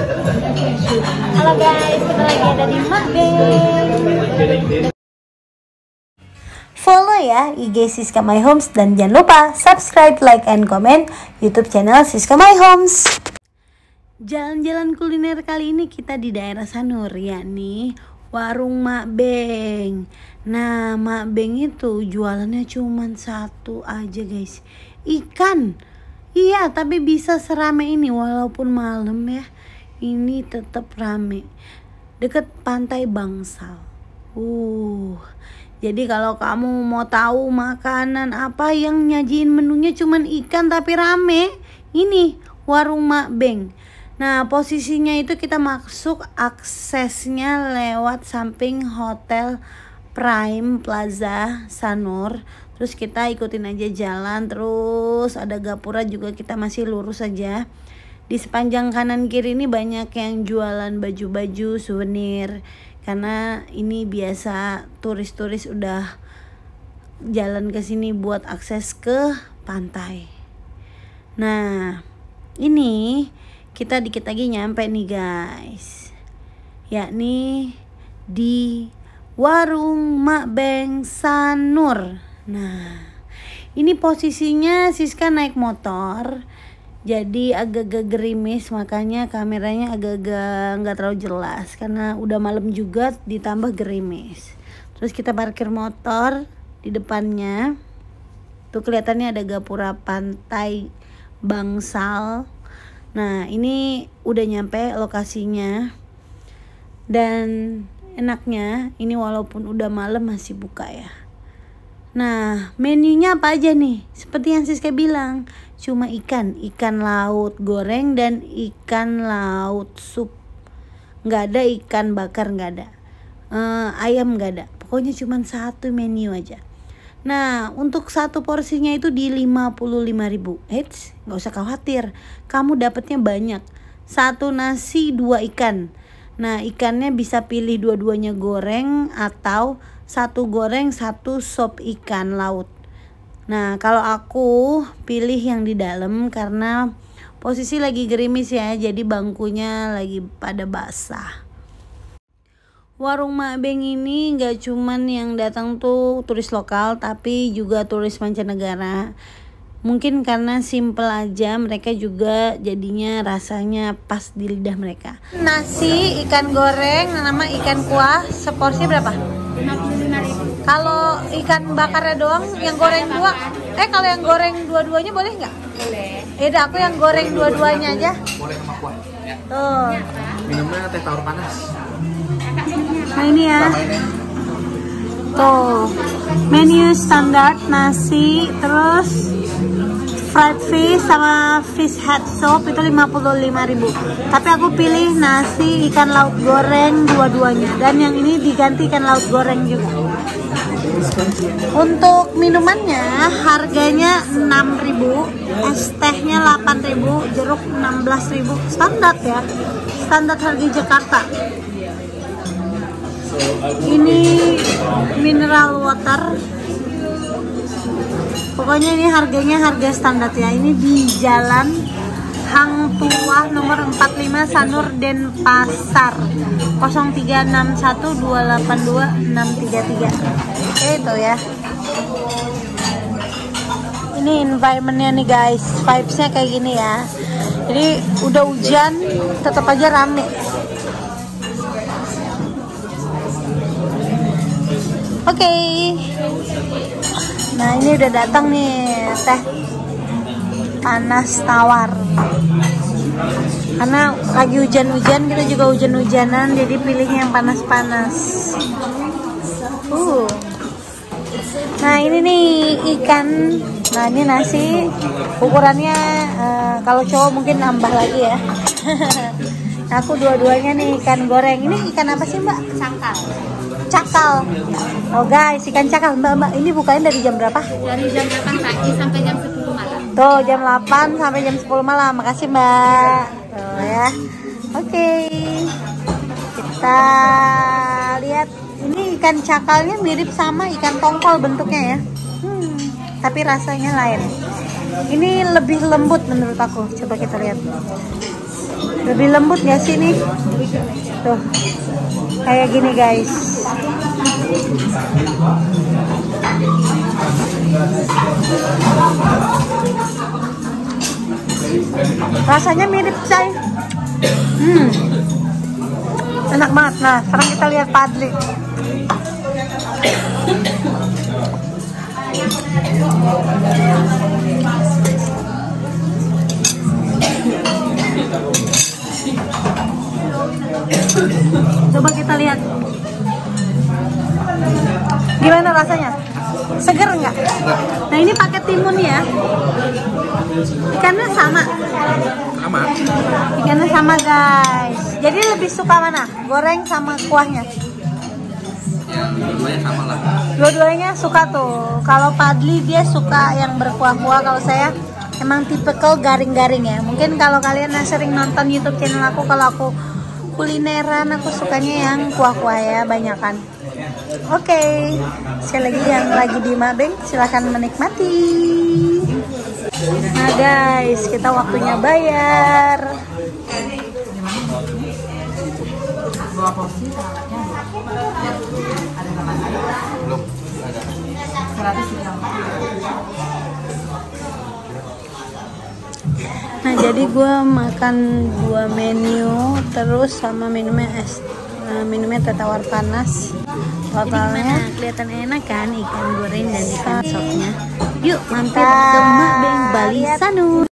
Halo guys, kita lagi ada di Makbeng. Follow ya IG Siska My Homes dan jangan lupa subscribe, like, and comment YouTube channel Siska My Homes. Jalan-jalan kuliner kali ini kita di daerah Sanur, yakni warung Makbeng. Nah, Makbeng itu jualannya cuma satu aja guys, ikan. Iya, tapi bisa serame ini walaupun malam ya. Ini tetap rame. Deket pantai Bangsal. Jadi kalau kamu mau tahu makanan apa yang nyajiin menunya cuman ikan tapi rame, ini warung Makbeng. Nah, posisinya itu kita masuk aksesnya lewat samping Hotel Prime Plaza Sanur. Terus kita ikutin aja jalan, terus ada gapura juga, kita masih lurus aja. Di sepanjang kanan kiri ini banyak yang jualan baju-baju souvenir, karena ini biasa turis-turis udah jalan ke sini buat akses ke pantai. Nah, ini kita dikit lagi nyampe nih guys, yakni di warung Makbeng Sanur. Nah, ini posisinya Siska naik motor, jadi agak-agak gerimis, makanya kameranya agak-agak nggak terlalu jelas karena udah malam juga ditambah gerimis. Terus kita parkir motor di depannya. Tuh kelihatannya ada gapura pantai Bangsal. Nah, ini udah nyampe lokasinya. Dan enaknya ini walaupun udah malam masih buka ya. Nah, menunya apa aja nih? Seperti yang Siska bilang, cuma ikan laut goreng dan ikan laut sup. Nggak ada ikan bakar, nggak ada. Ayam nggak ada. Pokoknya cuma satu menu aja. Nah, untuk satu porsinya itu di 55.000. Eits, nggak usah khawatir, kamu dapatnya banyak. Satu nasi, 2 ikan. Nah, ikannya bisa pilih dua-duanya goreng atau satu goreng, satu sop ikan laut. Nah, kalau aku pilih yang di dalam karena posisi lagi gerimis ya, jadi bangkunya lagi pada basah. Warung Makbeng ini gak cuman yang datang tuh turis lokal, tapi juga turis mancanegara. Mungkin karena simple aja, mereka juga jadinya rasanya pas di lidah mereka. Nasi, ikan goreng, nama ikan kuah, seporsi berapa? 55.000. Kalau ikan bakarnya doang, yang goreng dua, kalau yang goreng dua-duanya boleh nggak? Boleh. Yaudah, aku yang goreng dua-duanya aja. Boleh sama kuah. Ya. Tuh. Minumnya teh tawar panas. Nah ini ya. Tuh, menu standar nasi, terus fried fish sama fish head soup itu 55.000. Tapi aku pilih nasi ikan laut goreng dua-duanya, dan yang ini diganti ikan laut goreng juga. Untuk minumannya harganya 6.000, es tehnya 8.000, jeruk 16.000. Standar ya, standar harga Jakarta. Ini mineral water. Pokoknya ini harganya harga standar ya. Ini di Jalan Hang Tuah nomor 45 Sanur Denpasar, 0361282633. Itu ya. Ini environmentnya nih guys, vibesnya kayak gini ya. Jadi udah hujan tetap aja rame. Oke. Nah, ini udah datang nih teh panas tawar. Karena lagi hujan-hujan, kita juga hujan-hujanan, jadi pilihnya yang panas-panas. Nah, ini nih ikan. Nah, ini nasi. Ukurannya kalau cowok mungkin nambah lagi ya. Nah, aku dua-duanya nih ikan goreng. Ini ikan apa sih, Mbak? Cakal. Oh guys, ikan cakal. Mbak, ini bukanya dari jam berapa? Dari jam 8 pagi sampai jam 10 malam. Tuh, jam 8 sampai jam 10 malam. Makasih, Mbak. Tuh ya. Oke. Kita lihat. Ini ikan cakalnya mirip sama ikan tongkol bentuknya ya. Tapi rasanya lain. Ini lebih lembut menurut aku. Coba kita lihat. Lebih lembut gak sih nih? Tuh, kayak gini guys. Rasanya mirip cai. Enak banget. Nah, sekarang kita lihat Padli. Coba kita lihat. Gimana rasanya? Seger nggak? Nah, ini pakai timun ya. Ikannya sama. Sama. Ikannya sama guys. Jadi lebih suka mana? Goreng sama kuahnya? Yang dua-duanya sama lah. Dua-duanya suka tuh. Kalau Padli dia suka yang berkuah-kuah. Kalau saya emang tipikal garing-garing ya. Mungkin kalau kalian yang sering nonton YouTube channel aku, kalau aku kulineran, aku sukanya yang kuah-kuah ya, banyakan. Oke, sekali lagi yang lagi di Mabeng silahkan menikmati. Nah guys, kita waktunya bayar. Nah jadi gue makan 2 menu terus sama minumnya es, minumnya teh tawar panas. Totalnya kelihatan enak kan, ikan goreng dan ikan sopnya. Yuk mampir ke Mabeng Bali Sanur.